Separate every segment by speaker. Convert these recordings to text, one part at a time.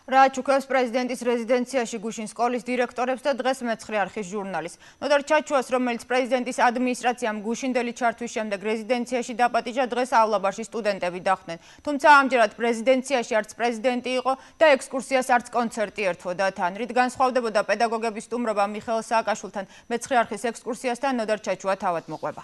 Speaker 1: რა ჩუქებს პრეზიდენტის რეზიდენციაში გუშინ სკოლის დირექტორებს და დღეს მეცხრე არხის ჟურნალისტს. ნოდარ ჩაჩუას, რომელიც პრეზიდენტის ადმინისტრაციამ გუშინდელი ჩართვის შემდეგ რეზიდენციაში დაპატიჟა, დღეს ავლაბარში სტუდენტები დახვდნენ. თუმცა ამჯერად პრეზიდენციაში არც პრეზიდენტი იყო და ექსკურსიას არც კონცერტი ერთვოდა თან. რით განსხვავდებოდა პედაგოგების სტუმრობა მიხეილ სააკაშვილთან მეცხრე არხის ექსკურსიასთან, ნოდარ ჩაჩუა თავად მოყვება.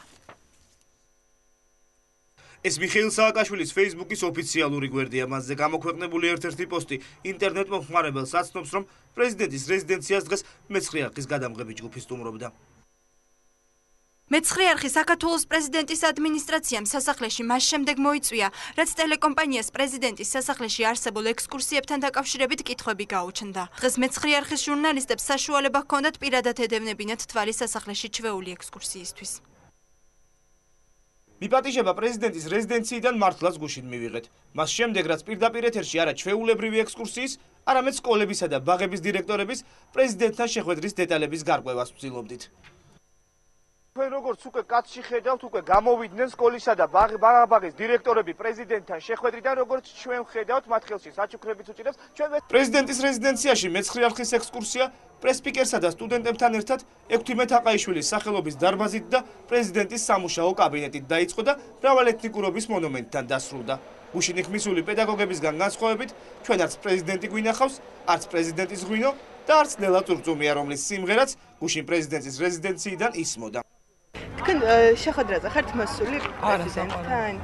Speaker 2: ეს მიხეილ სააკაშვილის Facebook-ის ოფიციალური გვერდია. მასზე გამოქვეყნებული ერთ-ერთი პოსტი ინტერნეტ მომხმარებელს აცნობს, რომ პრეზიდენტის რეზიდენციას დღეს მეცხრე არხის გადამღები ჯგუფი სტუმრობდა.
Speaker 3: მეცხრე არხი საქართველოს პრეზიდენტის ადმინისტრაციამ სასახლეში მას შემდეგ მოიწვია, რაც ტელეკომპანიას პრეზიდენტის სასახლეში არსებულ ექსკურსიებთან დაკავშირებით კითხვები გაუჩნდა. დღეს მეცხრე არხის ჟურნალისტებს საშუალება ჰქონდათ პირადად ედევნებინათ თვალი სასახლეში ჩვეული ექსკურსიისთვის.
Speaker 2: მიპატიჟება პრეზიდენტის რეზიდენციიდან მართლაც გუშინ მივიღეთ. მას შემდეგ, რაც პირდაპირ ეთერში არა ჩვეულებრივი ექსკურსიის, არამედ სკოლებისა და ბაღების დირექტორების პრეზიდენტთან შეხვედრის დეტალების გარკვევას ვცდილობდით.
Speaker 4: Თქვენ როგორც უკვე კაცში ხედავთ, უკვე გამოვიდნენ სკოლისა და ბაღების დირექტორები პრეზიდენტთან შეხვედრიდან, როგორც ჩვენ ხედავთ, მათ ხელში საჩუქრებიც უჭირავს. ჩვენ
Speaker 2: პრეზიდენტის რეზიდენციაში მეცხრე არხის ექსკურსია პრესპიკერსა და სტუდენტებთან ერთად 6 თაყაიშვილის სახელობის დარბაზით და პრეზიდენტის სამუშაო კაბინეტით დაიწყო და მრავალეთნიკურობის მონუმენტთან დასრულდა. გუშინ იქ მისული პედაგოგებისგან განსხვავებით, ჩვენ არც პრეზიდენტი გვინახავს, არც პრეზიდენტის ღვინო და არც ნელა წურწუმია, რომლის სიმღერაც გუშინ პრეზიდენტის რეზიდენციიდან ისმოდა.
Speaker 5: თქვენ შეხვედრაზე ხართ მოსული პრეზიდენტთან?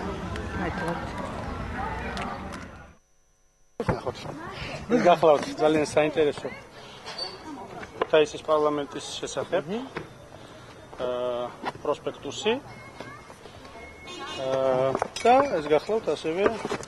Speaker 6: გახლავთ ძალიან საინტერესო ქუთაისის პარლამენტის შესახებ პროსპექტუსი და ეს გახლავთ ასევე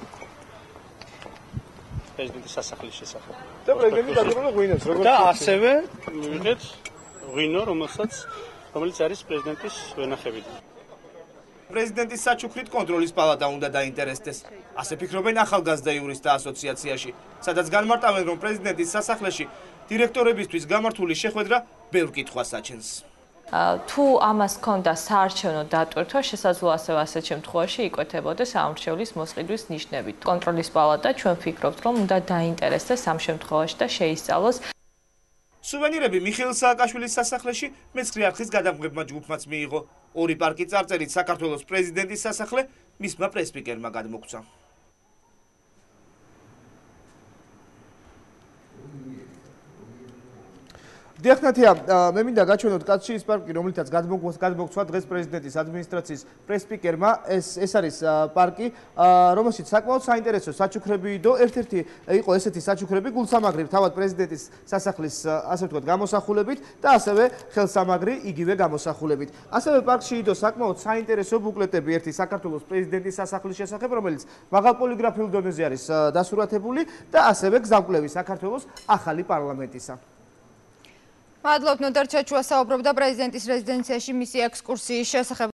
Speaker 6: პრეზიდენტის სასახლის შესახებ.
Speaker 4: და პრეზიდენტი დაგვრჩა ღვინოს, როგორც
Speaker 6: და ასევე მივიღეთ ღვინო, რომელიც არის პრეზიდენტის ვენახებით.
Speaker 2: პრეზიდენტის საჩუქრით კონტროლის პალატა უნდა დაინტერესდეს. ასე ფიქრობენ ახალგაზრდა იურისტთა ასოციაციაში, სადაც განმარტავენ, რომ პრეზიდენტის სასახლეში დირექტორებისთვის გამართული შეხვედრა ბევრ კითხვას აჩენს.
Speaker 7: თუ ამას ჰქონდა საარჩევნო დატვირთვა, შესაძლოა ასეთ შემთხვევაში იკვეთებოდეს ამრჩევლის მოსყიდვის ნიშნებით. კონტროლის პალატა ჩვენ ვფიქრობთ, რომ უნდა დაინტერესდეს ამ შემთხვევაში და შეისწავლოს.
Speaker 2: სუვენირები მიხეილ სააკაშვილის სასახლეში მეცხრე არხის გადამღებმა ჯგუფმაც მიიღო. 2 პარკი წარწერით საქართველოს პრეზიდენტის სასახლე მისმა პრესპიკერმა გადმოგცა. დიახნათია, მე მინდა გაჩვენოთ კაცში ის პარკი, რომელთაც გადმოგცვა დღეს პრეზიდენტის ადმინისტრაციის პრესპიკერმა. ეს არის პარკი, რომელშიც საკმაოდ საინტერესო საჩუქრები იდო. ერთ-ერთი იყო ესეთი საჩუქრები გულსამაგრი თავად პრეზიდენტის სასახლის, ასე ვთქვათ, გამოსახულებით და ასევე ხელსამაგრი იგივე გამოსახულებით. ასევე პარკში იდო საკმაოდ საინტერესო ბუკლეტები, ერთი საქართველოს პრეზიდენტის სასახლის შესახებ, რომელიც მაღალ პოლიგრაფიულ დონეზე არის დასურათებული და ასევე გზამკვლევი საქართველოს ახალი პარლამენტისა.
Speaker 1: მადლობთ, ნოდარ ჩაჩუა საუბრობდა პრეზიდენტის რეზიდენციაში მისი ექსკურსიის შესახებ.